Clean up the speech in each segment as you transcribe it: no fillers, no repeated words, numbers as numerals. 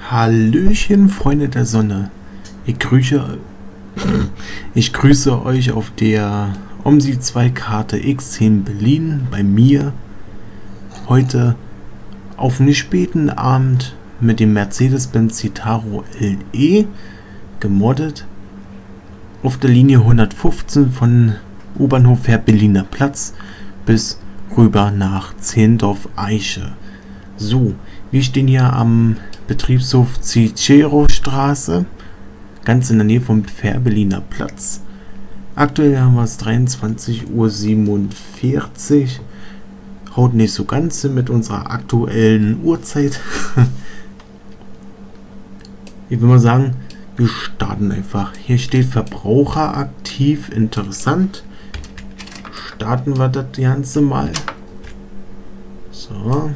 Hallöchen, Freunde der Sonne. Ich grüße euch auf der OMSI 2 Karte X10 Berlin bei mir. Heute auf einen späten Abend mit dem Mercedes-Benz Citaro LE gemoddet. Auf der Linie 115 von U-Bahnhof Berliner Platz bis rüber nach Zehlendorf-Eiche. So, wir stehen hier am Betriebshof Cicero-Straße, ganz in der Nähe vom Berliner Platz. Aktuell haben wir es 23:47 Uhr. Haut nicht so ganz hin mit unserer aktuellen Uhrzeit. Ich würde mal sagen, wir starten einfach. Hier steht Verbraucher aktiv, interessant. Starten wir das Ganze mal. So.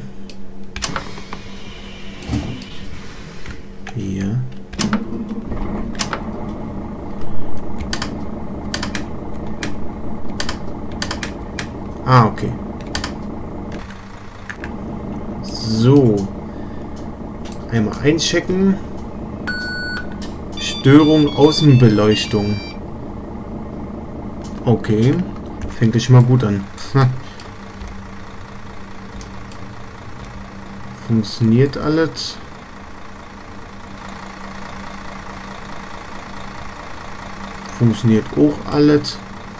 Hier. Ah, okay. So. Einmal einchecken. Störung Außenbeleuchtung. Okay. Fängt schon mal gut an. Funktioniert alles. Funktioniert auch alles.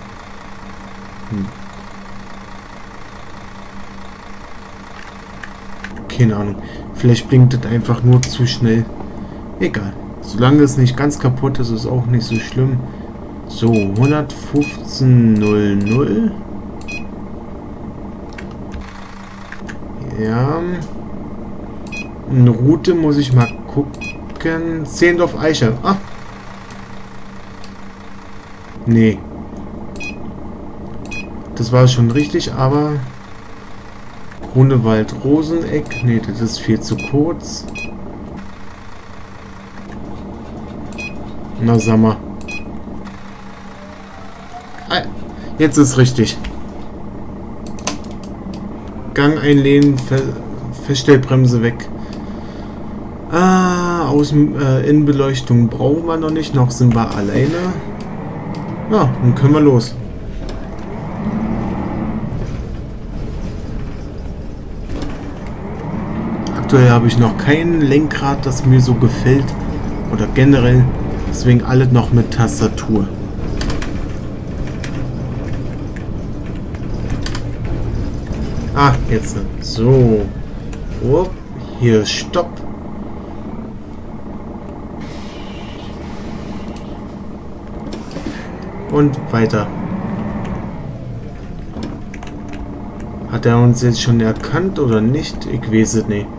Keine Ahnung. Vielleicht blinkt es einfach nur zu schnell. Egal. Solange es nicht ganz kaputt ist, ist es auch nicht so schlimm. So, 115.00. Ja. Eine Route muss ich mal gucken. Zehlendorf-Eiche. Ah. Nee. Das war schon richtig, aber Grunewald-Roseneck. Nee, das ist viel zu kurz. Na, sag mal. Ah, jetzt ist richtig. Gang einlehnen, Feststellbremse weg. Ah, Innenbeleuchtung brauchen wir noch nicht. Noch sind wir alleine. Ja, dann können wir los. Aktuell habe ich noch kein Lenkrad, das mir so gefällt. Oder generell. Deswegen alles noch mit Tastatur. Ah, jetzt. So. Oh, hier Stopp. Und weiter. Hat er uns jetzt schon erkannt oder nicht? Ich weiß es nicht.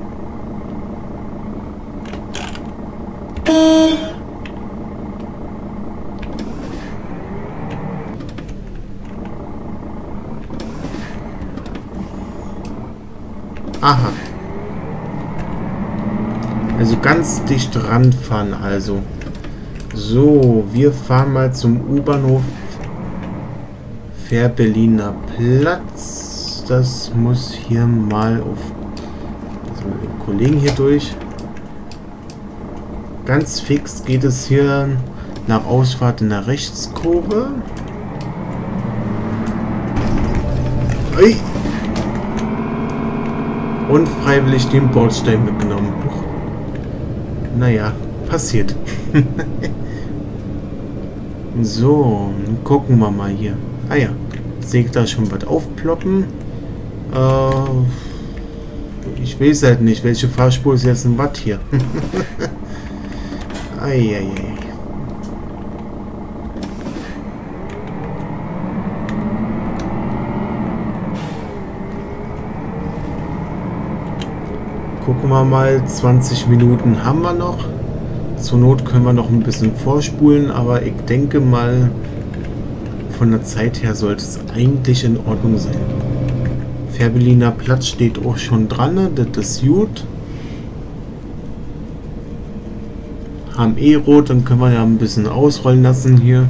Aha. Also ganz dicht ranfahren also. So, wir fahren mal zum U-Bahnhof Berliner Platz. Das muss hier mal auf also den Kollegen hier durch. Ganz fix geht es hier nach Ausfahrt in der Rechtskurve. Ui. Und freiwillig den Bordstein mitgenommen. Naja, passiert. So, gucken wir mal hier. Ah ja, sehe ich da schon was aufploppen. Ich weiß halt nicht, welche Fahrspur ist jetzt ein Watt hier. Eieiei. Gucken wir mal, 20 Minuten haben wir noch. Zur Not können wir noch ein bisschen vorspulen, aber ich denke mal, von der Zeit her sollte es eigentlich in Ordnung sein. Berliner Platz steht auch schon dran, das ist gut. Haben rot, dann können wir ja ein bisschen ausrollen lassen hier.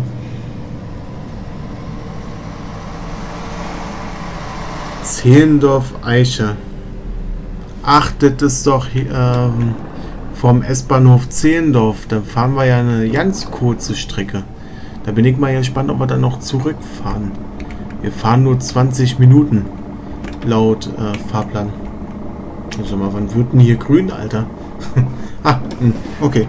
Zehlendorf-Eiche. Ach, das ist doch vom S-Bahnhof Zehlendorf. Da fahren wir ja eine ganz kurze Strecke. Da bin ich mal gespannt, ob wir dann noch zurückfahren. Wir fahren nur 20 Minuten laut Fahrplan. Sag mal, wann wird denn hier grün, Alter? Okay.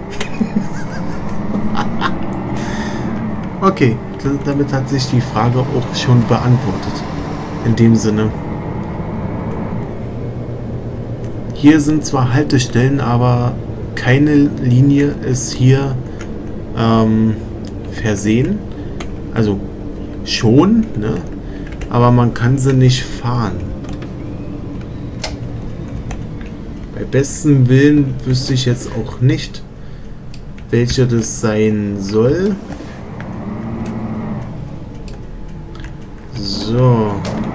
Okay, damit hat sich die Frage auch schon beantwortet. In dem Sinne. Hier sind zwar Haltestellen, aber keine Linie ist hier versehen. Also schon, ne? Aber man kann sie nicht fahren. Bei bestem Willen wüsste ich jetzt auch nicht, welche das sein soll. So.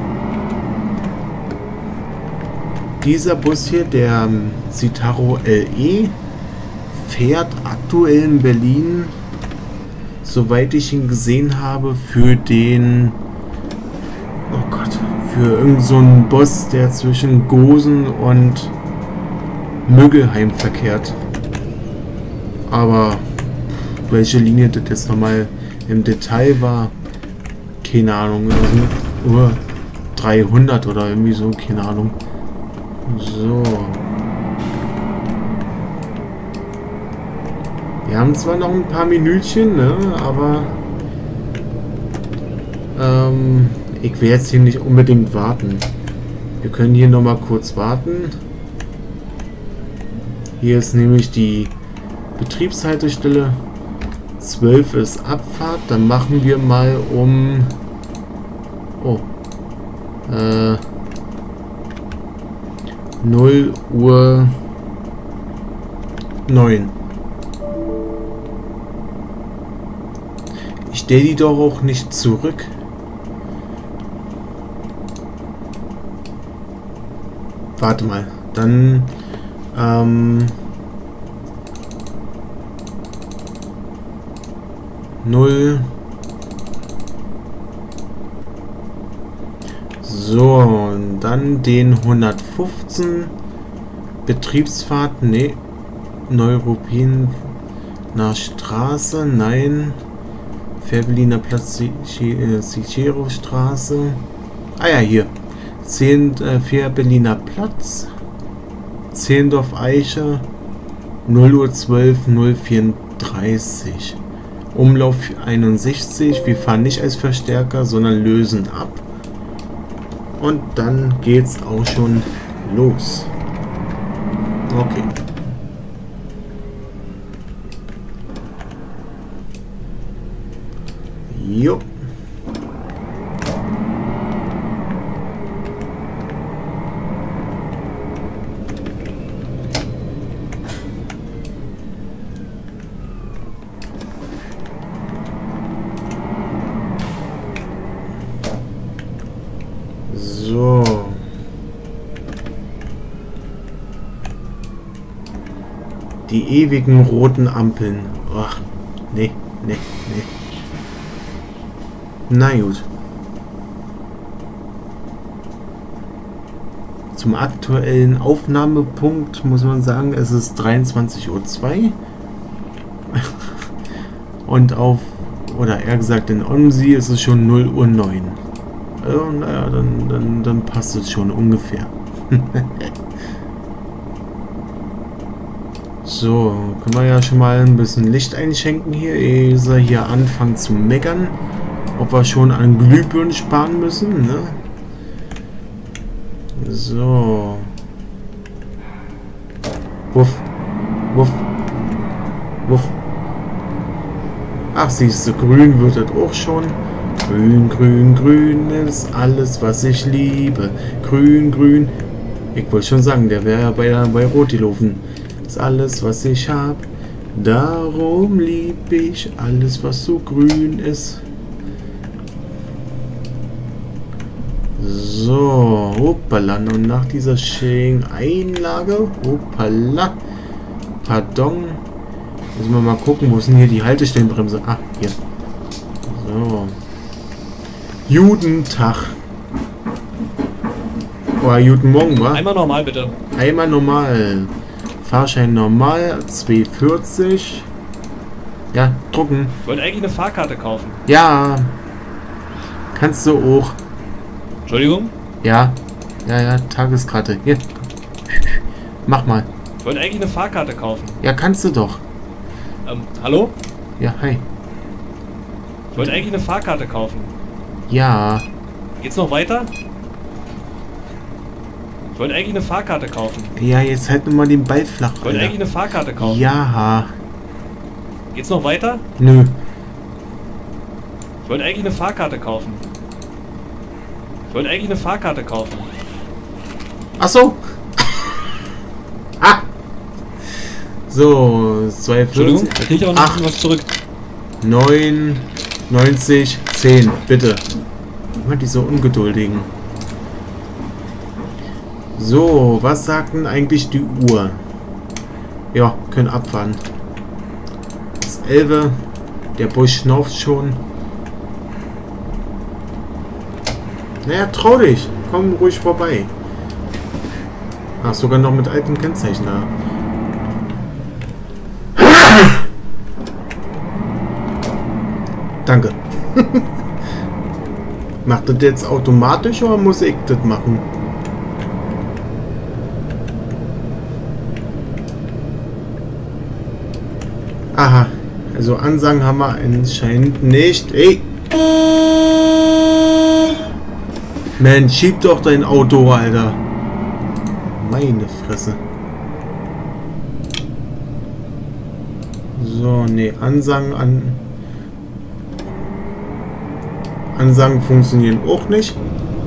Dieser Bus hier, der Citaro LE, fährt aktuell in Berlin, soweit ich ihn gesehen habe, für den... Oh Gott, für irgend so einen Bus, der zwischen Gosen und Müggelheim verkehrt. Aber welche Linie das jetzt nochmal im Detail war, keine Ahnung. 300 oder irgendwie so, keine Ahnung. So. Wir haben zwar noch ein paar Minütchen, ne, aber ich werde jetzt hier nicht unbedingt warten. Wir können hier noch mal kurz warten. Hier ist nämlich die Betriebshaltestelle. 12 ist Abfahrt. Dann machen wir mal um 0 Uhr 9. Ich stelle die doch auch nicht zurück. Warte mal. Dann 0. So, und dann den 115 Betriebsfahrt, ne, Neuruppin nach Straße, nein, Fährberliner Platz, Cicero Straße, ah ja, hier, Fährberliner Platz, Zehlendorf Eiche, 0 Uhr 12, 034. Umlauf 61, wir fahren nicht als Verstärker, sondern lösen ab. Und dann geht's auch schon los. Okay. Jo. So. Die ewigen roten Ampeln. Ach, nee. Na gut. Zum aktuellen Aufnahmepunkt muss man sagen, es ist 23:02 Uhr. Und auf, oder eher gesagt in Omsi ist es schon 0 Uhr 9. Also, naja, dann passt es schon ungefähr. So, können wir ja schon mal ein bisschen Licht einschenken hier, ehe sie hier anfangen zu meckern, ob wir schon an Glühbirnen sparen müssen, ne? So. Wuff. Wuff. Wuff. Ach, siehst du, grün wird das auch schon. Grün, grün, grün ist alles, was ich liebe. Grün, grün. Ich wollte schon sagen, der wäre ja bei Rot gelaufen. Ist alles, was ich hab. Darum lieb ich alles, was so grün ist. So, hoppala. Und nach dieser schönen Einlage, hoppala. Pardon. Müssen wir mal gucken, wo ist denn hier die Haltestellenbremse? Ah, hier. So. Guten Tag. Oh, guten Morgen, wa? Einmal normal, bitte. Einmal normal. Fahrschein normal, 2,40. Ja, drucken. Ich wollte eigentlich eine Fahrkarte kaufen. Ja. Kannst du auch. Entschuldigung? Ja. Ja, Tageskarte. Hier. Mach mal. Ich wollte eigentlich eine Fahrkarte kaufen. Ja, kannst du doch. Hallo? Ja, hi. Ich wollte eigentlich eine Fahrkarte kaufen. Ja. Geht's noch weiter? Ich wollte eigentlich eine Fahrkarte kaufen. Ja, jetzt halt nur mal den Ball flach, Ich wollte Alter. eigentlich eine Fahrkarte kaufen. Ja. Geht's noch weiter? Nö. Ich wollte eigentlich eine Fahrkarte kaufen. Ich wollte eigentlich eine Fahrkarte kaufen. Ach so. Ah. So, 2,40. Entschuldigung, da krieg ich auch noch ein bisschen was zurück. 9, 90, 10, bitte. Immer diese Ungeduldigen. So, was sagt denn eigentlich die Uhr? Ja, können abfahren. Das 11, der Busch schnauft schon. Naja, trau dich. Komm ruhig vorbei. Ach, sogar noch mit altem Kennzeichen da. Danke. Macht das jetzt automatisch oder muss ich das machen? Aha. Also Ansagen haben wir anscheinend nicht. Ey! Mensch, schieb doch dein Auto, Alter. Meine Fresse. So, nee, Ansagen funktionieren auch nicht.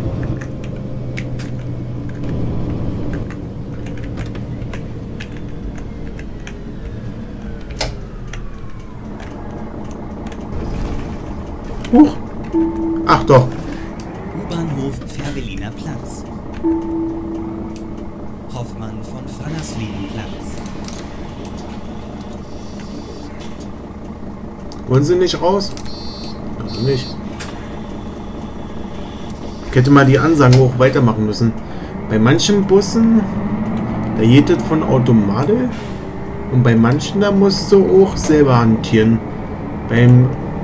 Huch. Ach doch. U-Bahnhof Fährberliner Platz. Hoffmann von Fallersleben-Platz. Wollen Sie nicht raus? Also nicht. Ich hätte mal die Ansagen auch weitermachen müssen. Bei manchen Bussen, da geht das von Automate. Und bei manchen, da musst du auch selber hantieren. Beim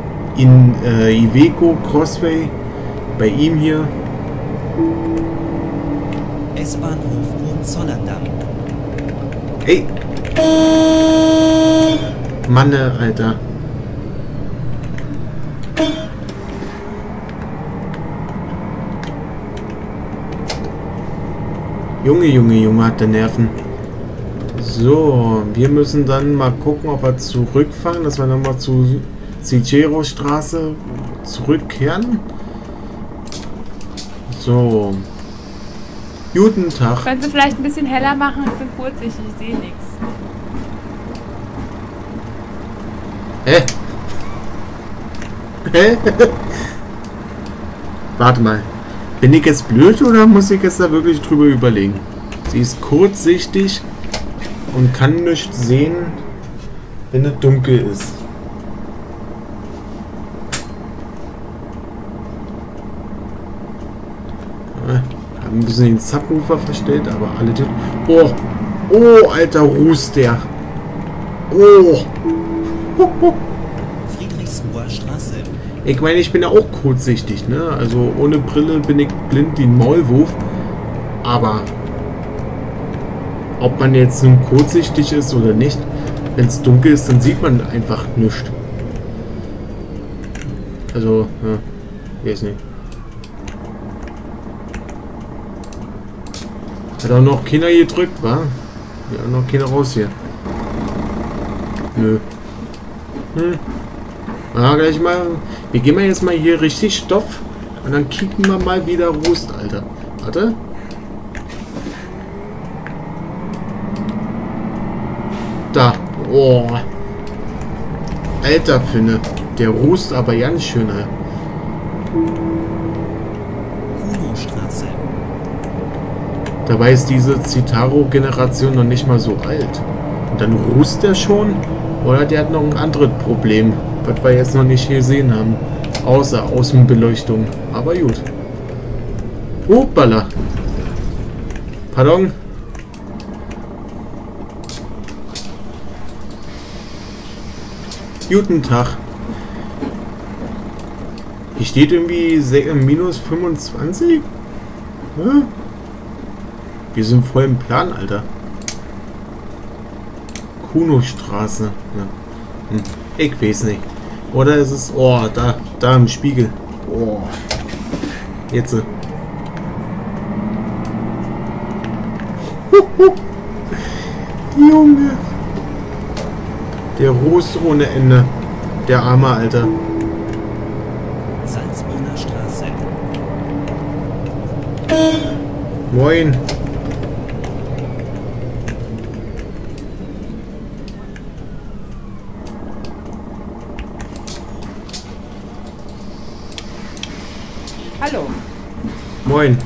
Iveco Crossway, bei ihm hier. S-Bahnhof Hohenzollern-Damm. Ey! Manne, Alter. Junge, hat der Nerven. So, wir müssen dann mal gucken, ob wir zurückfahren, dass wir nochmal zu Cicero Straße zurückkehren. So. Guten Tag. Können Sie vielleicht ein bisschen heller machen? Ich bin kurzsichtig, ich sehe nichts. Hä? Warte mal. Bin ich jetzt blöd oder muss ich jetzt da wirklich drüber überlegen? Sie ist kurzsichtig und kann nichts sehen, wenn es dunkel ist. Haben ein bisschen den Subwoofer verstellt, aber alle... Oh! Oh, Alter, rußt der! Oh! Friedrichsruher Straße. Ich meine, ich bin ja auch kurzsichtig, ne? Also ohne Brille bin ich blind wie ein Maulwurf. Aber ob man jetzt nun kurzsichtig ist oder nicht, wenn es dunkel ist, dann sieht man einfach nichts. Also, ja, weiß nicht. Hat auch noch keiner gedrückt, wa? Ja, noch keiner raus hier. Nö. Ja, gleich mal. Wir gehen mal jetzt mal hier richtig Stoff. Und dann kicken wir mal wieder Rust, Alter. Warte. Da. Oh. Alter Finne. Der Rust aber ganz schön, ey. Kuno-Straße. Dabei ist diese Citaro-Generation noch nicht mal so alt. Und dann rußt der schon. Oder der hat noch ein anderes Problem, was wir jetzt noch nicht gesehen haben. Außer Außenbeleuchtung. Aber gut. Hoppala. Pardon. Guten Tag. Hier steht irgendwie minus 25. Hä? Wir sind voll im Plan, Alter. Kunostraße. Ja. Ich weiß nicht. Oder ist es... Oh, da im Spiegel. Oh. Jetzt. Junge. Der Rost ohne Ende. Der arme Alter. Salzburger Straße. Moin. Hallo. Moin.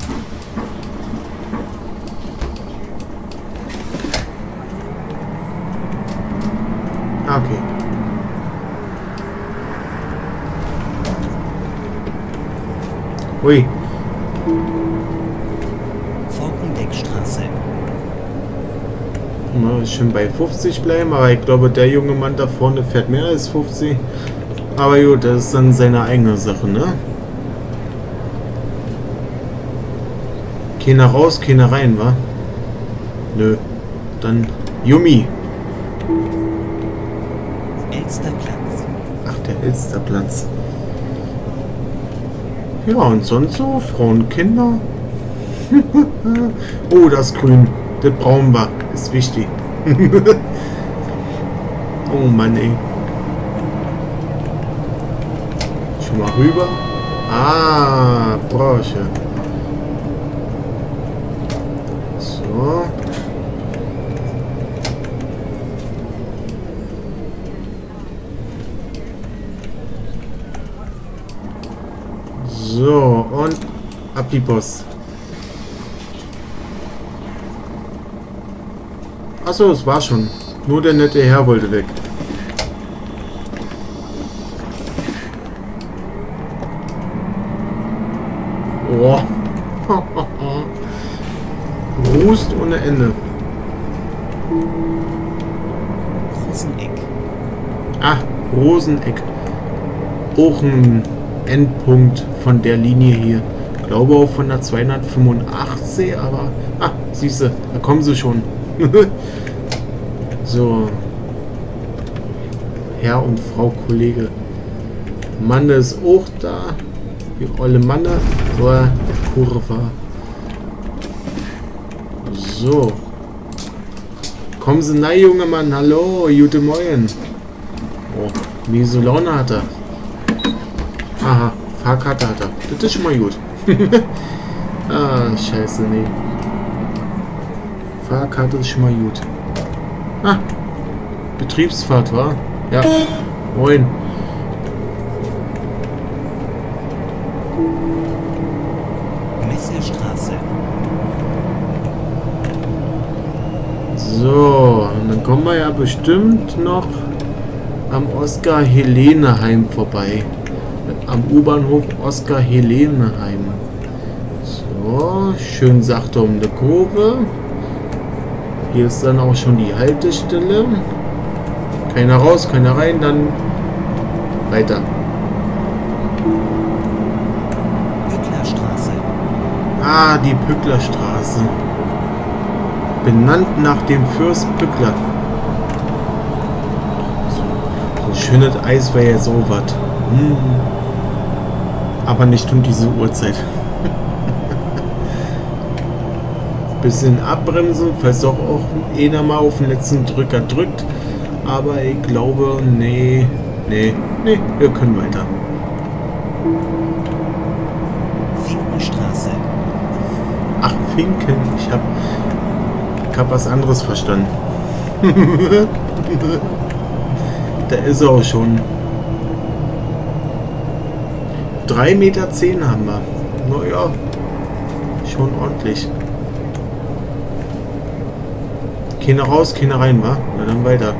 Okay. Ui. Forkenbeckstraße. Mal schön bei 50 bleiben, aber ich glaube, der junge Mann da vorne fährt mehr als 50. Aber gut, das ist dann seine eigene Sache, ne? Keiner raus, keiner rein, wa? Nö. Dann Yumi. Elsterplatz. Ach, der Elsterplatz. Ja, und sonst so? Frauen, Kinder? Oh, das Grün. Das brauchen wir. Ist wichtig. Oh Mann, ey. Schon mal rüber. Ah, Porsche. So. So, und ab die Post. Achso, es war schon. Nur der nette Herr wollte weg. Oh. Rost ohne Ende. Roseneck. Ah, Roseneck. Auch ein Endpunkt von der Linie hier. Ich glaube auch von der 285, aber... Ah, siehst du, da kommen sie schon. So. Herr und Frau Kollege. Manne ist auch da. Die olle Manne. So, Kurve. So. Kommen Sie nahe, junger Mann. Hallo, gute Morgen. Oh, miese Laune hat er. Aha, Fahrkarte hat er. Das ist schon mal gut. Ah, scheiße, nee. Fahrkarte ist schon mal gut. Ah, Betriebsfahrt, war? Ja. Moin. Messestraße. So, und dann kommen wir ja bestimmt noch am Oskar-Helene-Heim vorbei. Am U-Bahnhof Oskar-Helene-Heim. So, schön sachte um eine Kurve. Hier ist dann auch schon die Haltestelle. Keiner raus, keiner rein, dann weiter. Pücklerstraße. Ah, die Pücklerstraße. Benannt nach dem Fürst Pückler. So ein schönes Eis wäre ja so was. Aber nicht um diese Uhrzeit. Bisschen abbremsen, falls doch auch einer mal auf den letzten Drücker drückt. Aber ich glaube, nee, wir können weiter. Finkenstraße. Ach, Finken, ich hab was anderes verstanden. Da ist er auch schon. 3,10 Meter haben wir. Naja, schon ordentlich. Keiner raus, keiner rein, wa? Na dann weiter.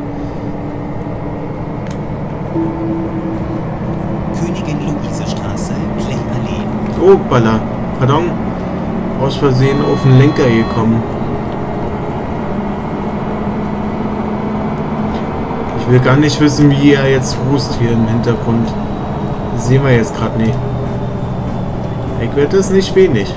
Königin-Luise-Straße, Klechallee. Oh, Balla. Pardon. Aus Versehen auf den Lenker gekommen. Ich will gar nicht wissen, wie er jetzt rußt hier im Hintergrund. Das sehen wir jetzt gerade nicht. Ich werde es nicht wenig.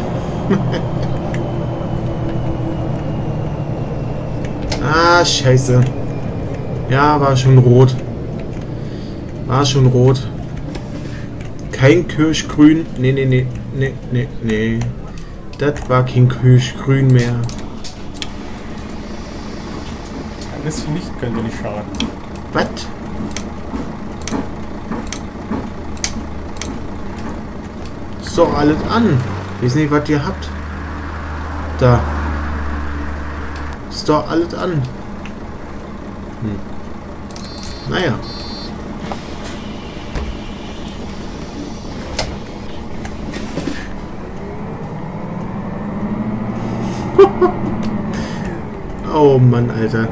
Ah, scheiße. Ja, war schon rot. War schon rot. Kein Kirschgrün. Nee. Das war kein Kirschgrün mehr. Alles nicht könnte nicht schaden. Was? Ist doch alles an. Ich weiß nicht, was ihr habt. Da. Ist doch alles an. Naja. Oh Mann, Alter.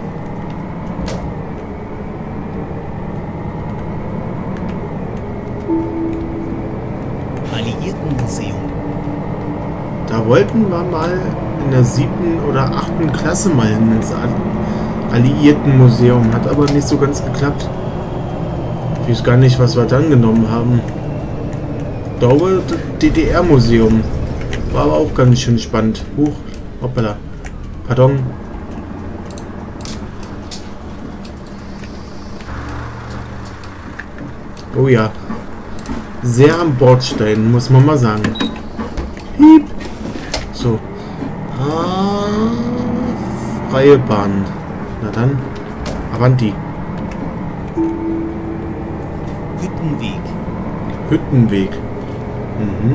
Alliiertenmuseum. Da wollten wir mal in der 7. oder 8. Klasse mal hin ins Alliiertenmuseum. Hat aber nicht so ganz geklappt. Ich weiß gar nicht, was wir dann genommen haben. Ich glaube, das DDR-Museum. War aber auch ganz schön spannend. Huch, hoppala. Pardon. Oh ja. Sehr am Bordstein, muss man mal sagen. Piep. So. Freie Bahn. Na dann. Avanti. Hüttenweg. Hüttenweg. Mhm.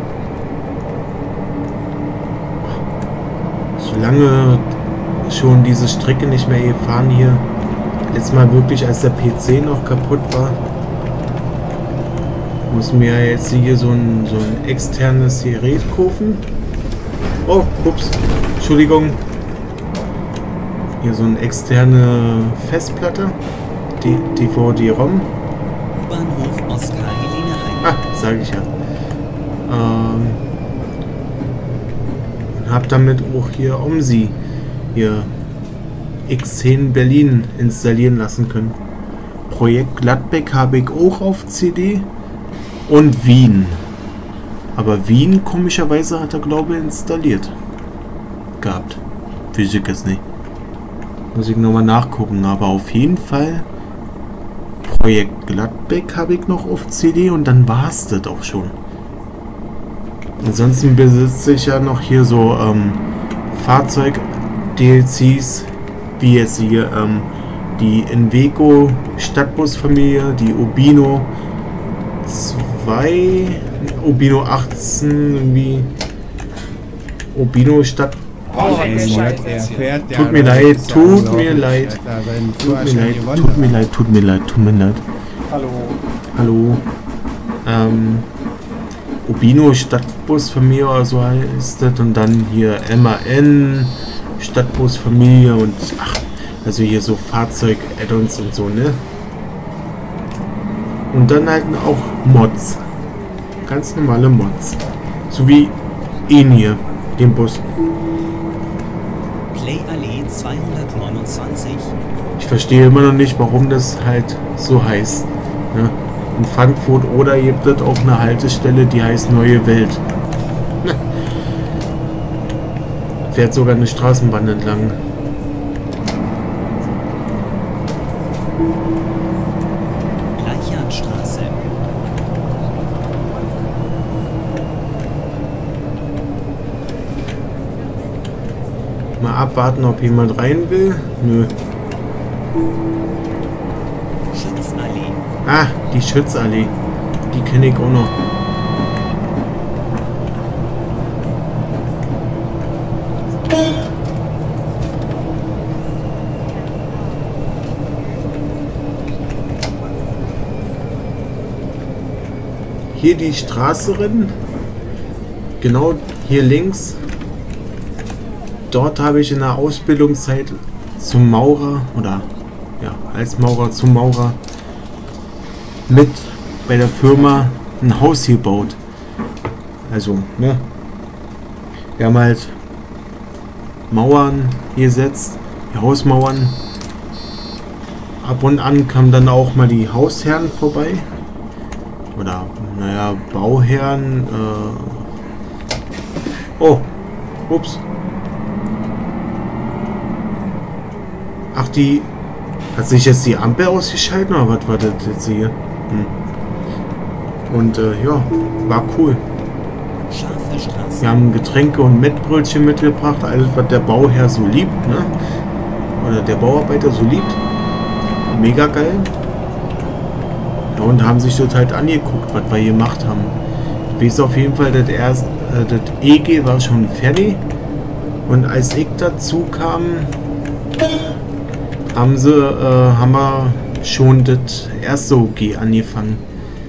Solange schon diese Strecke nicht mehr gefahren hier. Letztes Mal wirklich, als der PC noch kaputt war. Muss mir jetzt hier so ein externes Gerät kaufen. Oh, ups. Entschuldigung. Hier so eine externe Festplatte. DVD-ROM. U-Bahnhof Oskar-Helene-Heim. Ah, sage ich ja. Und habe damit auch hier OMSI hier X10 Berlin installieren lassen können. Projekt Gladbeck habe ich auch auf CD. Und Wien. Aber Wien, komischerweise, hat er, glaube ich, installiert. Gehabt. Physik ist nicht. Muss ich nochmal nachgucken. Aber auf jeden Fall Projekt Gladbeck habe ich noch auf CD und dann war es das auch schon. Ansonsten besitze ich ja noch hier so Fahrzeug-DLCs, wie jetzt hier die Inveco Stadtbusfamilie, die Urbino 2, Urbino 18, irgendwie Urbino Stadt. Oh, Tut mir leid. Hallo. Urbino Stadtbusfamilie oder so heißt das. Und dann hier MAN Stadtbusfamilie und ach, also hier so Fahrzeug-Add-ons und so, ne? Und dann halt auch Mods. Ganz normale Mods. So wie ihn hier, den Bus. Playallee 229. Ich verstehe immer noch nicht, warum das halt so heißt. Ne? In Frankfurt oder gibt es auch eine Haltestelle, die heißt Neue Welt. Fährt sogar eine Straßenbahn entlang. Gleichernstraße. Mal abwarten, ob jemand rein will. Nö. Schützallee. Ah, die Schützallee. Die kenne ich auch noch. Hier die Straße rennen. Genau hier links. Dort habe ich in der Ausbildungszeit zum Maurer oder ja, als Maurer zum Maurer mit bei der Firma ein Haus gebaut. Also, ne? Wir haben halt Mauern gesetzt, die Hausmauern ab und an kamen dann auch mal die Hausherren vorbei. Oder, naja, Bauherren. Oh, ups. Ach, die... Hat sich jetzt die Ampel ausgeschalten oder was war das jetzt hier? Und ja, war cool. Scharfe Straße. Wir haben Getränke und Mettbrötchen mitgebracht, alles was der Bauherr so liebt, ne? Oder der Bauarbeiter so liebt. Mega geil. Ja, und haben sich das halt angeguckt, was wir hier gemacht haben. Ich weiß auf jeden Fall, dass das EG war schon fertig. Und als ich dazu kam, haben wir schon das erste OG angefangen.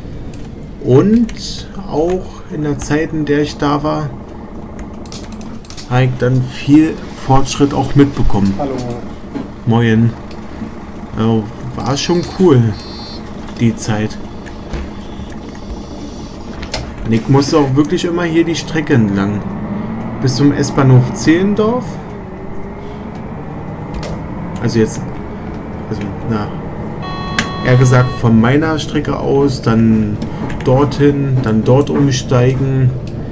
Und auch in der Zeit, in der ich da war, habe ich dann viel Fortschritt auch mitbekommen. Hallo. Moin. War schon cool, die Zeit. Und ich musste auch wirklich immer hier die Strecke entlang. Bis zum S-Bahnhof Zehlendorf. Also jetzt, eher gesagt von meiner Strecke aus, dann dorthin, dann dort umsteigen,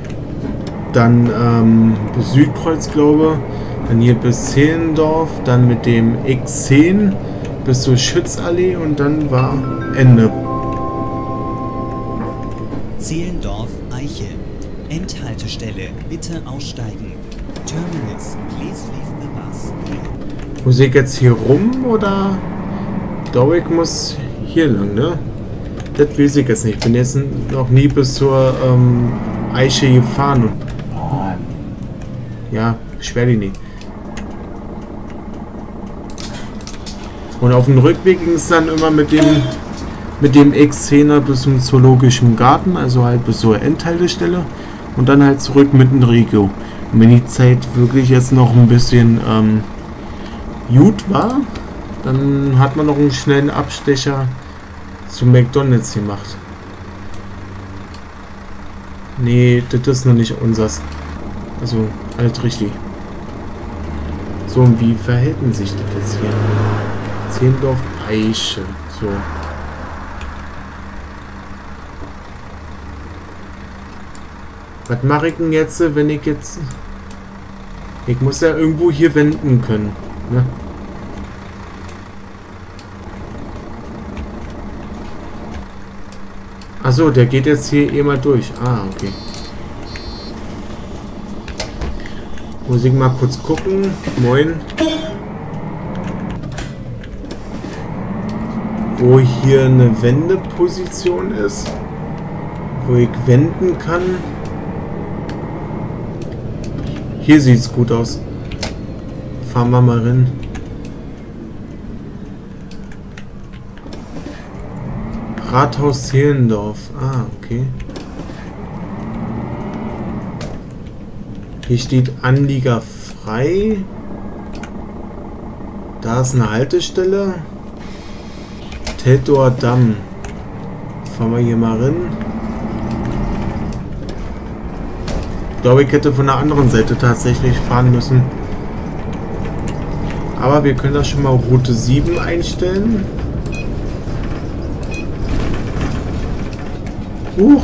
dann bis Südkreuz, glaube ich. Dann hier bis Zehlendorf, dann mit dem X10 bis zur Schützallee und dann war Ende. Zehlendorf Eiche. Endhaltestelle. Bitte aussteigen. Terminus. Please leave the bus. Muss ich jetzt hier rum oder? Ich glaube, ich muss hier lang, ne? Das weiß ich jetzt nicht. Ich bin jetzt noch nie bis zur Eiche gefahren. Ja, schwer die nicht. Und auf dem Rückweg ging es dann immer mit dem X10er bis zum Zoologischen Garten, also halt bis zur Endhaltestelle und dann halt zurück mit dem Regio. Und wenn die Zeit wirklich jetzt noch ein bisschen gut war, dann hat man noch einen schnellen Abstecher zu McDonald's gemacht. Nee, das ist noch nicht unsers. Also, alles richtig. So, und wie verhält sich das jetzt hier? Zehlendorf Eiche. So. Was mache ich denn jetzt, wenn ich jetzt... Ich muss ja irgendwo hier wenden können. Ne? Achso, der geht jetzt hier eh mal durch. Ah, okay. Muss ich mal kurz gucken. Moin. Wo hier eine Wendeposition ist. Wo ich wenden kann. Hier sieht es gut aus. Fahren wir mal rein. Rathaus Zehlendorf. Ah, okay. Hier steht Anlieger frei. Da ist eine Haltestelle. Teltower Damm. Fahren wir hier mal rein. Ich glaube, ich hätte von der anderen Seite tatsächlich fahren müssen. Aber wir können da schon mal Route 7 einstellen. Huch!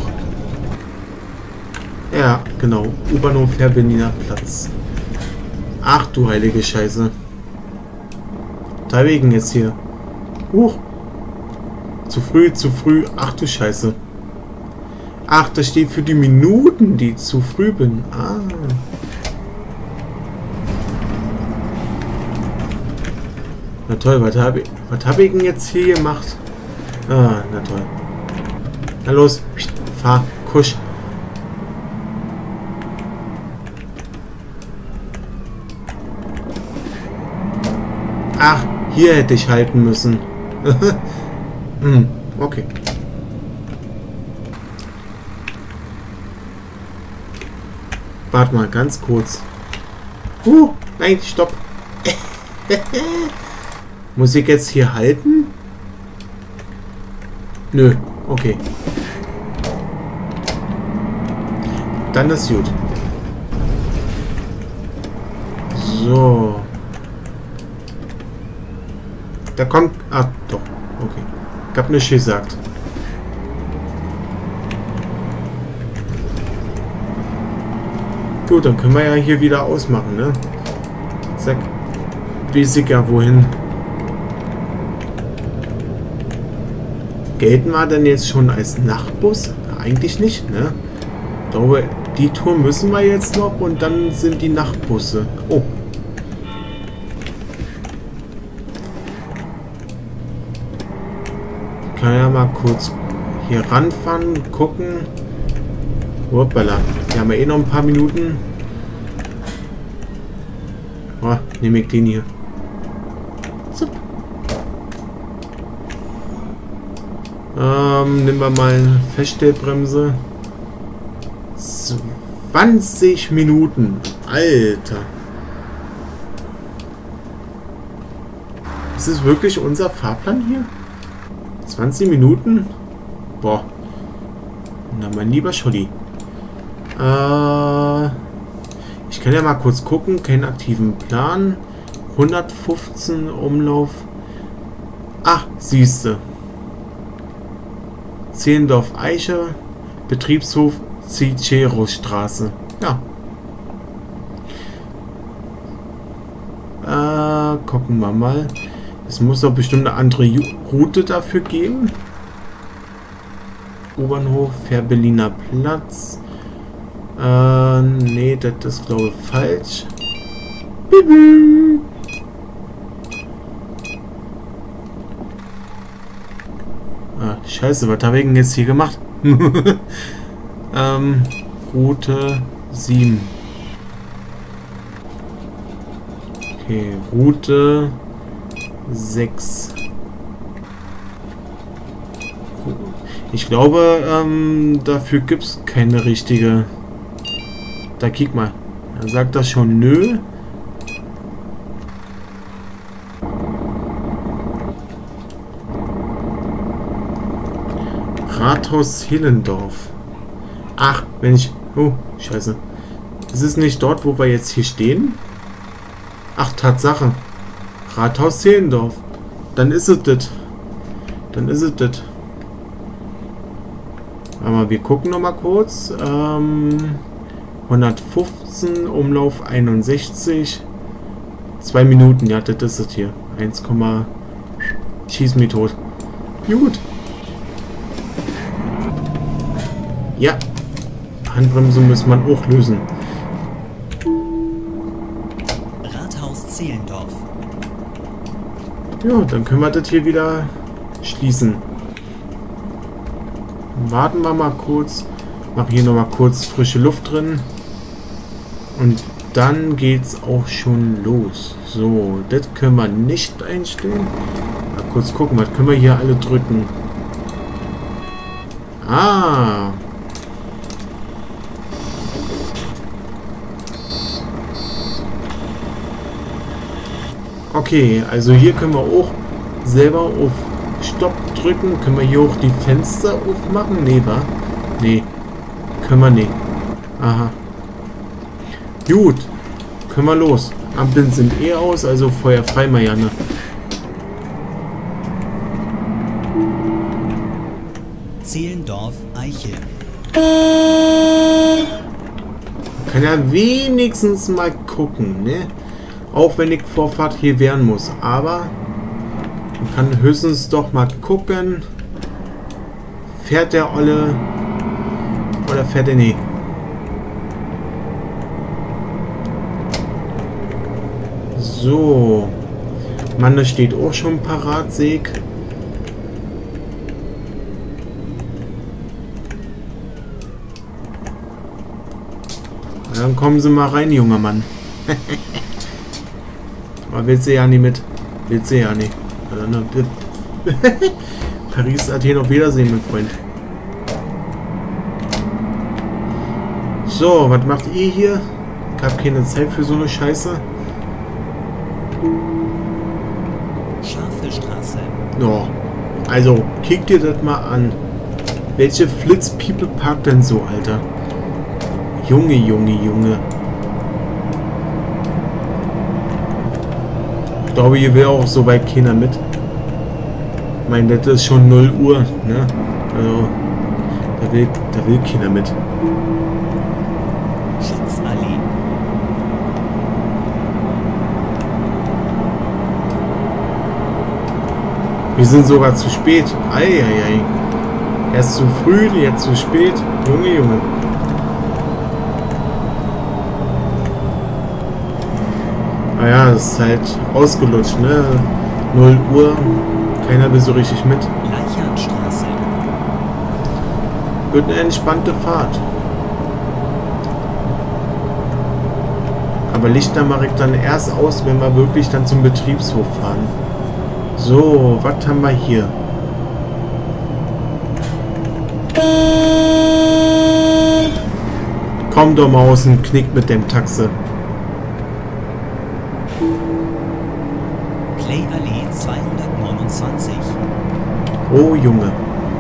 Ja, genau. U-Bahnhof Berliner Platz. Ach du heilige Scheiße. Da wegen jetzt hier. Huch! Zu früh, zu früh. Ach du Scheiße. Ach, das steht für die Minuten, die zu früh bin. Ah. Na toll, was hab ich denn jetzt hier gemacht? Ah, na toll. Na los, fahr, kusch. Ach, hier hätte ich halten müssen. Okay. Warte mal, ganz kurz. Nein, stopp. Muss ich jetzt hier halten? Nö, okay. Dann ist gut. So. Da kommt... Ah, doch. Okay. Ich hab nicht gesagt. Gut, dann können wir ja hier wieder ausmachen, ne? Zack. Weiß ich ja wohin. Gelten wir denn jetzt schon als Nachtbus? Eigentlich nicht, ne? Ich glaube, die Tour müssen wir jetzt noch und dann sind die Nachtbusse. Oh. Ich kann ja mal kurz hier ranfahren, gucken. Hoppala. Wir haben ja eh noch ein paar Minuten. Oh, nehme ich den hier. Zup. Nehmen wir mal eine Feststellbremse. 20 Minuten. Alter. Ist es wirklich unser Fahrplan hier? 20 Minuten? Boah. Na, mein lieber Scholli. Ich kann ja mal kurz gucken. Keinen aktiven Plan. 115 Umlauf. Ach, siehste. Zehlendorf-Eiche. Betriebshof Cicero-Straße. Ja. Gucken wir mal. Es muss doch bestimmt eine andere Route dafür geben. U-Bahnhof, Fährberliner Platz. Nee, das ist glaube ich falsch. Bibi. Ah, scheiße, was habe ich denn jetzt hier gemacht? Route 7. Okay, Route 6. Ich glaube, dafür gibt es keine richtige. Da kick mal. Er sagt das schon nö. Rathaus Zehlendorf. Ach, wenn ich... Oh, scheiße. Ist es nicht dort, wo wir jetzt hier stehen? Ach, Tatsache. Rathaus Zehlendorf. Dann ist es das. Dann ist es das. Aber wir gucken noch mal kurz. 115, Umlauf 61. 2 Minuten, ja, das ist es hier. 1, schieß mich tot. Gut. Ja. Handbremse muss man auch lösen. Rathaus Zehlendorf. Ja, dann können wir das hier wieder schließen. Warten wir mal kurz. Machen hier noch mal kurz frische Luft drin. Und dann geht's auch schon los. So, das können wir nicht einstellen. Mal kurz gucken, was können wir hier alle drücken. Ah. Okay, also hier können wir auch selber auf Stopp drücken. Können wir hier auch die Fenster aufmachen? Nee, wa? Nee. Können wir nicht. Aha. Gut. Können wir los. Ampeln sind eh aus, also Feuer frei, Marianne. Zehlendorf Eiche. Kann ja wenigstens mal gucken, ne? Auch wenn ich Vorfahrt hier wehren muss. Aber man kann höchstens doch mal gucken. Fährt der Olle oder fährt er nicht? So. Mann, da steht auch schon parat, Seg. Dann kommen Sie mal rein, junger Mann. Aber willst du ja nicht mit. Willst du ja nicht. Paris, Athen, auf Wiedersehen, mein Freund. So, was macht ihr hier? Ich hab keine Zeit für so eine Scheiße. Scharfe Straße. Ja, also, kick dir das mal an. Welche Flitz-People parkt denn so, Alter? Junge, Junge, Junge. Ich glaube, hier will auch so weit keiner mit. meine, das ist schon 0 Uhr, ne? Also, da will keiner mit. Schutzallee. Wir sind sogar zu spät. Eieiei. Erst zu früh, jetzt zu spät. Junge, Junge. Naja, das ist halt ausgelutscht, ne? 0 Uhr. Keiner will so richtig mit. Leichhartstraße. Wird eine entspannte Fahrt. Aber Lichter mache ich dann erst aus, wenn wir wirklich dann zum Betriebshof fahren. So, was haben wir hier? Komm doch mal aus dem Knick mit dem Taxe. Clayallee 229. Oh Junge.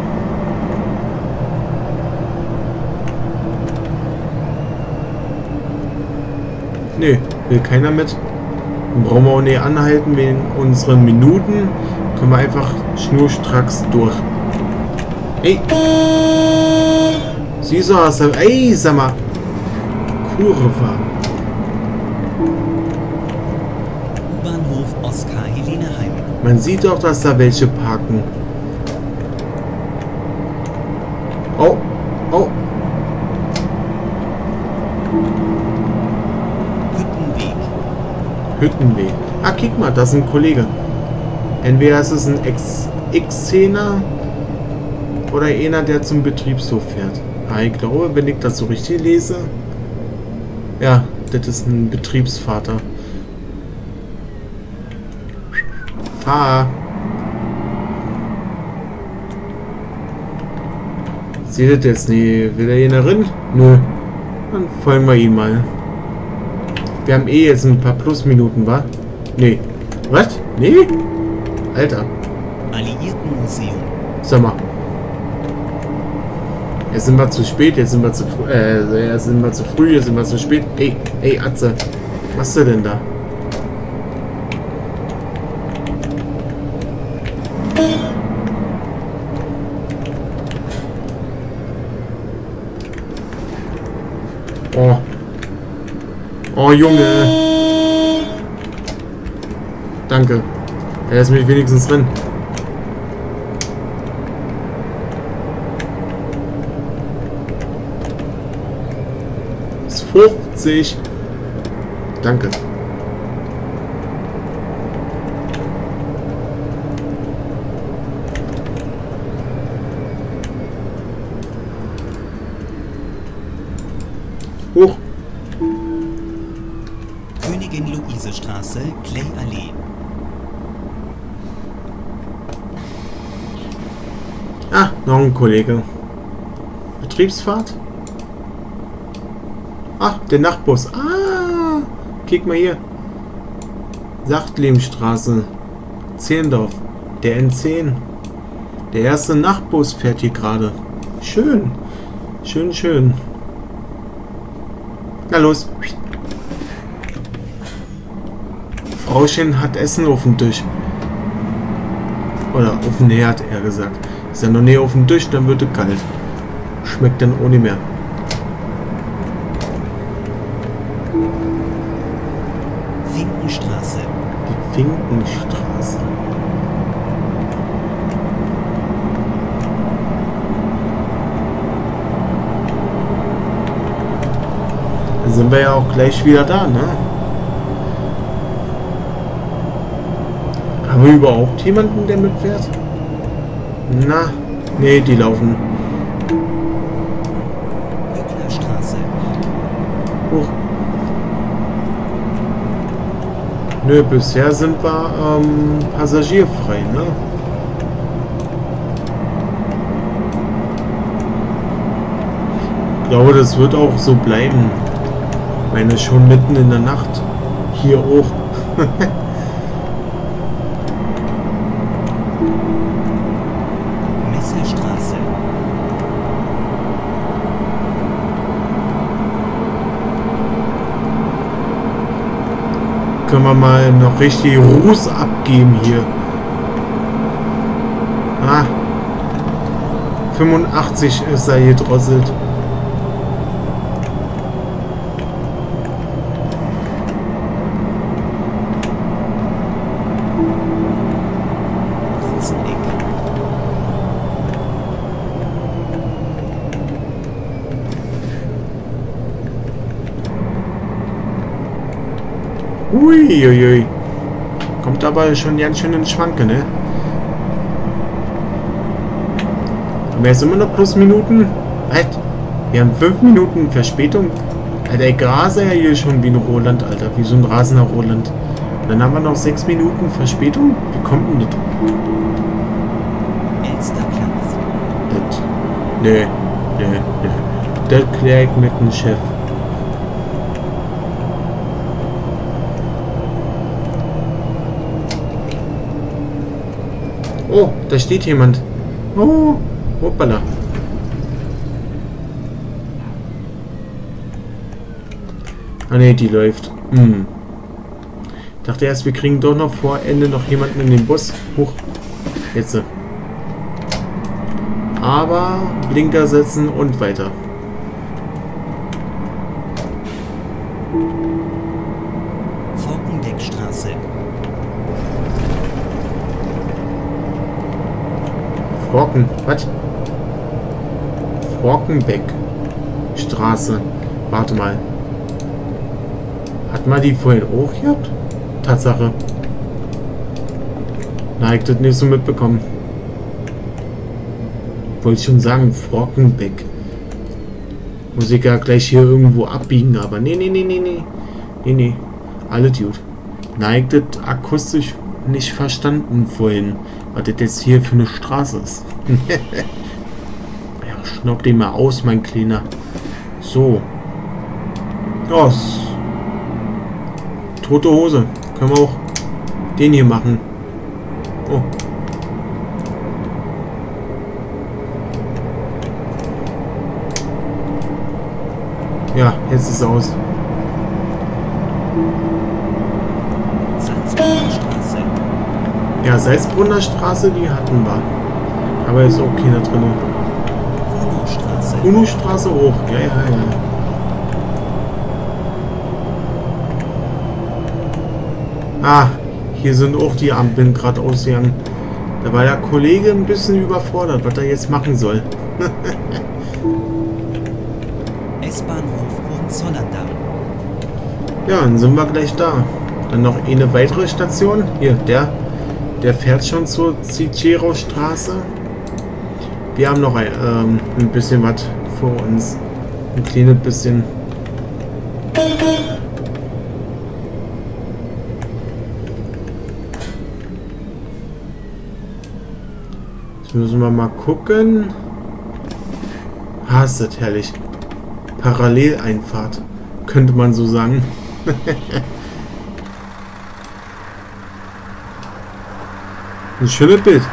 Nö, will keiner mit. Dann brauchen wir auch nicht anhalten wegen unseren Minuten. Können wir einfach schnurstracks durch. Ey! Siehst du aus der... Ey, sag mal! Kurve. U-Bahnhof Oskar-Heleneheim. Man sieht doch, dass da welche parken. Oh! Oh! Hüttenweg. Hüttenweg. Ah, guck mal, das ist ein Kollege. Entweder ist es ein X-Zehner oder einer, der zum Betriebshof fährt. Ah, ich glaube, wenn ich das so richtig lese... Ja, das ist ein Betriebsvater. Fahr! Seht ihr jetzt nicht? Will er hier rein? Nö. Dann folgen wir ihm mal. Wir haben eh jetzt ein paar Plusminuten, wa? Nee. Was? Nee? Alter. Alliiertenmuseum. Sag mal. Jetzt sind wir zu spät, jetzt sind wir zu früh, jetzt sind wir zu früh, jetzt sind wir zu spät. Ey, Atze. Was machst du denn da? Oh. Oh, Junge. Danke. Er lässt mich wenigstens drin. Ist 50. Danke. Hoch. Königin-Luise-Straße, Clayallee. Ah, noch ein Kollege. Betriebsfahrt? Ach, der Nachtbus. Ah, kick mal hier. Sachtlebensstraße. Zehlendorf. Der N10. Der erste Nachtbus fährt hier gerade. Schön. Schön, schön. Na los. Frauchen hat Essen auf dem Tisch. Oder auf dem Herd, eher gesagt. Ist ja noch nie auf dem Tisch, dann wird es kalt. Schmeckt dann ohne mehr. Finkenstraße. Die Finkenstraße. Dann sind wir ja auch gleich wieder da, ne? Haben wir überhaupt jemanden, der mitfährt? Na, nee, die laufen. Hücklerstraße. Hoch. Nö, bisher sind wir passagierfrei, ne? Ich glaube, das wird auch so bleiben. Ich meine, schon mitten in der Nacht. Hier hoch. Messelstraße. Können wir mal noch richtig Ruß abgeben hier. 85 ist er gedrosselt. Roseneck. Uiuiui. Kommt aber schon ganz schön in Schwanke, ne? Haben wir jetzt immer noch plus Minuten? Halt! Wir haben 5 Minuten Verspätung. Alter, ich grase ja hier schon wie ein Roland, Alter. Wie so ein rasender Roland. Und dann haben wir noch 6 Minuten Verspätung? Wie kommt denn das? Elsterplatz. Das? Nee. Das klär ich mit dem Chef. Oh, da steht jemand. Oh, hoppala. Ah ne, die läuft. Dachte erst, wir kriegen doch noch vor Ende noch jemanden in den Bus. Hoch. Jetzt. Aber Blinker setzen und weiter. Forkenbeckstraße. Forken, was? Forkenbeck Straße. Warte mal. Hat man die vorhin auch gehabt? Tatsache. Na, ich das nicht so mitbekommen. Wollte ich schon sagen, Forkenbeck. Muss ich ja gleich hier irgendwo abbiegen, aber nee. Alles gut. Na, ich das akustisch nicht verstanden vorhin, was das jetzt hier für eine Straße ist. Ja, schnapp den mal aus, mein Kleiner. So. Ja, tote Hose. Können wir auch den hier machen. Oh. Ja, jetzt ist es aus. Salzburger Straße. Ja, Salzbrunner Straße, die hatten wir. Aber ist auch keiner drin. Kunostraße. Kunostraße hoch. Ja. Ah, hier sind auch die Ampeln gerade ausgegangen. Da war der Kollege ein bisschen überfordert, was er jetzt machen soll. S-Bahnhof Hohenzollern-Damm. Ja, dann sind wir gleich da. Dann noch eine weitere Station. Hier, der fährt schon zur Cicero-Straße. Wir haben noch ein bisschen was vor uns. Ein kleines bisschen. Jetzt müssen wir mal gucken. Ah, ist das herrlich. Paralleleinfahrt, könnte man so sagen. Ein schönes Bild.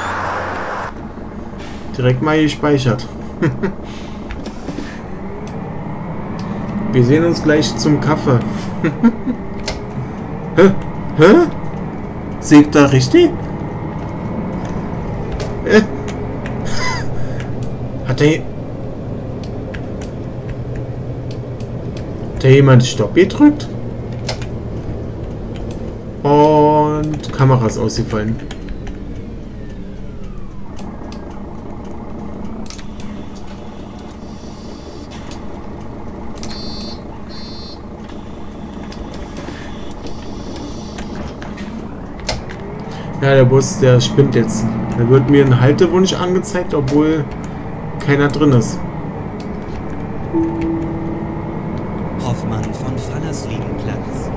Direkt mal gespeichert. Wir sehen uns gleich zum Kaffee. Hä? Sehe ich da richtig? Hat da jemand Stopp gedrückt? Und Kamera ist ausgefallen. Ja, der Bus, der spinnt jetzt. Da wird mir ein Haltewunsch angezeigt, obwohl keiner drin ist. Hoffmann von Fallersliebenplatz.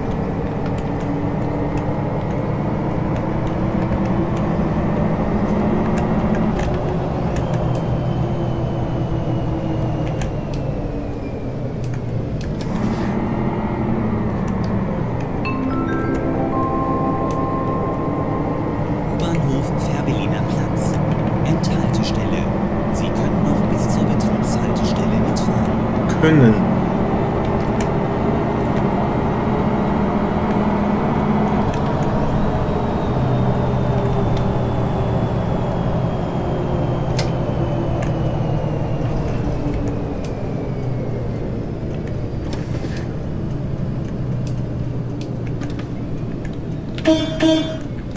U-Bahnhof Fährberliner Platz. Endhaltestelle. Sie können noch bis zur Betriebshaltestelle mitfahren. Können.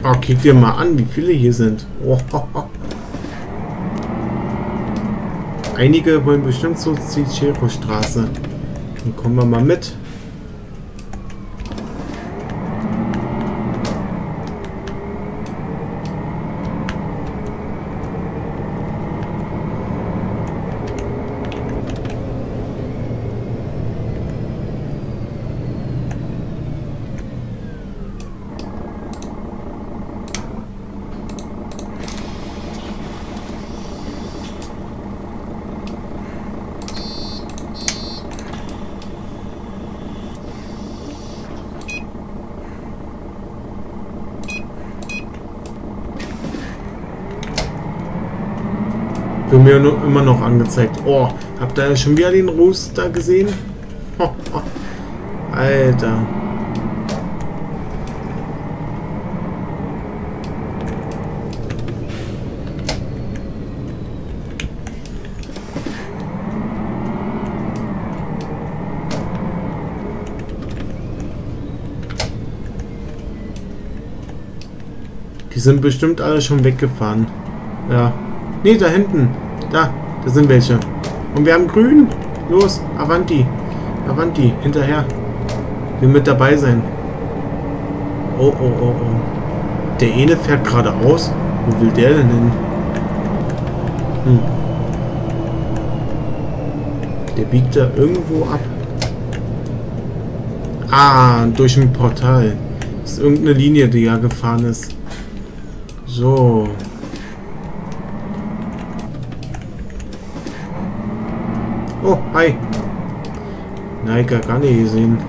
Oh, guck dir mal an, wie viele hier sind. Oh, oh, oh. Einige wollen bestimmt so die Cicero-Straße. Dann kommen wir mal mit. Wird mir nur immer noch angezeigt. Oh, habt ihr schon wieder den Rooster gesehen? Oh, oh. Alter. Die sind bestimmt alle schon weggefahren. Ja. Nee, da hinten. Da sind welche. Und wir haben grün. Los, Avanti. Avanti, hinterher. Wir mit dabei sein. Oh, oh, oh, oh. Der eine fährt geradeaus. Wo will der denn hin? Der biegt da irgendwo ab. Ah, durch ein Portal. Das ist irgendeine Linie, die ja gefahren ist. So. Oh, hi. Nein, gar nicht gesehen.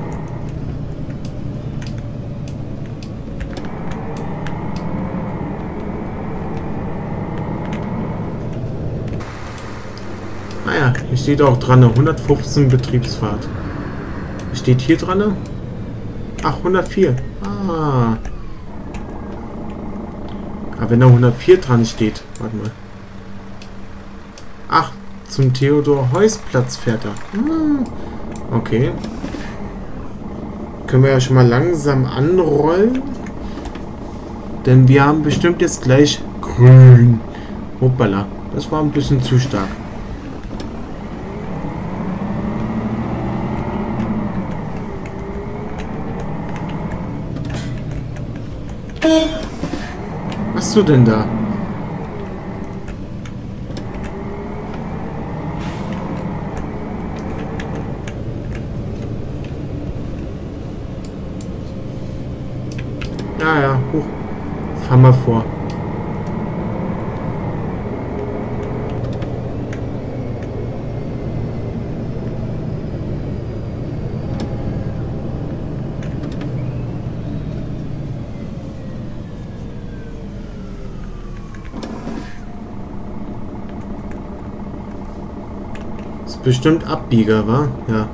Naja, hier steht auch dran, 115 Betriebsfahrt. Steht hier dran? Ach, 104. Ah. Aber wenn da 104 dran steht, warte mal. Ach, zum Theodor-Heuss-Platz fährt er. Okay. Können wir ja schon mal langsam anrollen. Denn wir haben bestimmt jetzt gleich grün. Hoppala, das war ein bisschen zu stark. Was hast du denn da? Ja, ja, hoch. Fahr mal vor. Ist bestimmt Abbieger, wa? Ja.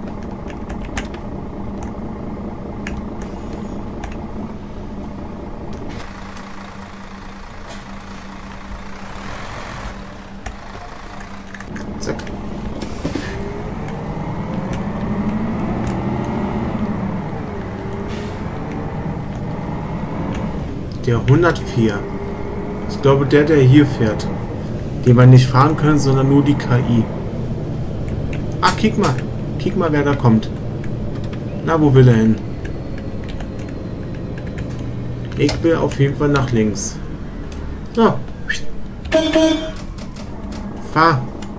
Zack. Der 104. Ich glaube, der hier fährt. Den wir nicht fahren können, sondern nur die KI. Ach, kick mal. Kick mal, wer da kommt. Na, wo will er hin? Ich will auf jeden Fall nach links. So. Fahr.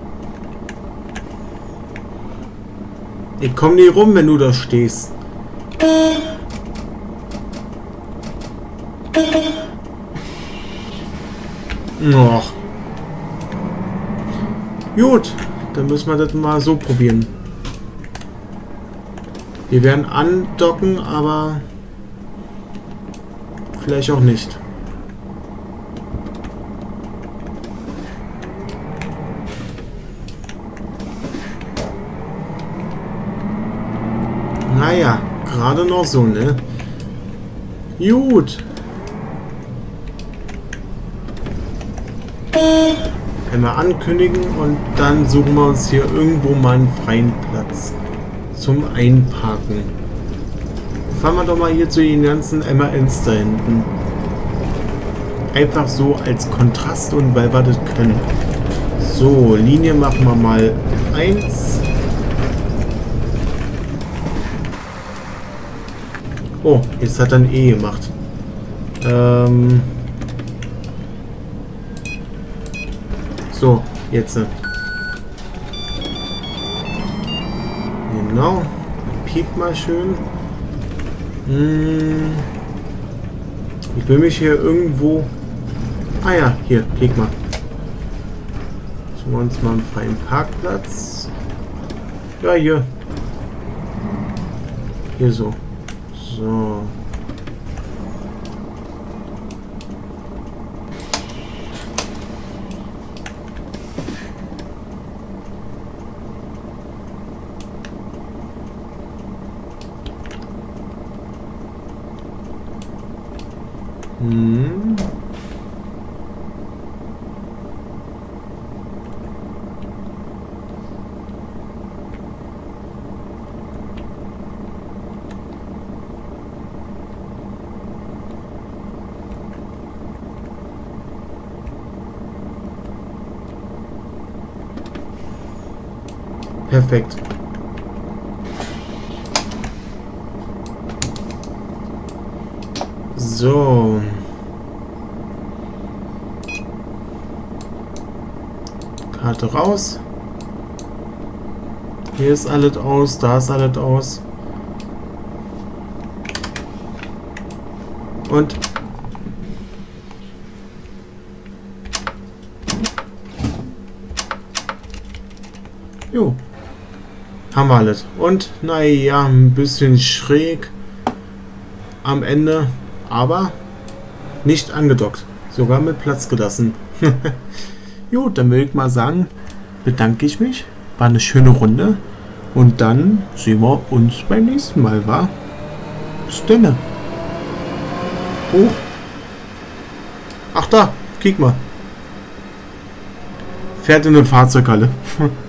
Ich komm nie rum, wenn du da stehst. Och. Gut, dann müssen wir das mal so probieren. Wir werden andocken, aber vielleicht auch nicht. Naja, gerade noch so, ne? Gut. Einmal ankündigen und dann suchen wir uns hier irgendwo mal einen freien Platz zum Einparken. Fahren wir doch mal hier zu den ganzen MANs da hinten. Einfach so als Kontrast und weil wir das können. So, Linie machen wir mal 1. Oh, jetzt hat er ein E gemacht. So, jetzt. Genau. Piept mal schön. Ich will mich hier irgendwo... Ah ja, hier, klick mal. Suchen wir uns mal einen freien Parkplatz. Ja, hier. Hier so. So. Perfekt. So. Karte raus. Hier ist alles aus, da ist alles aus. Und jo. Haben wir alles. Und naja, ein bisschen schräg am Ende, aber nicht angedockt. Sogar mit Platz gelassen. Gut, dann würde ich mal sagen, bedanke ich mich. War eine schöne Runde. Und dann sehen wir uns beim nächsten Mal, wa? Bis denn. Hoch. Ach da, kick mal. Fährt in eine Fahrzeughalle.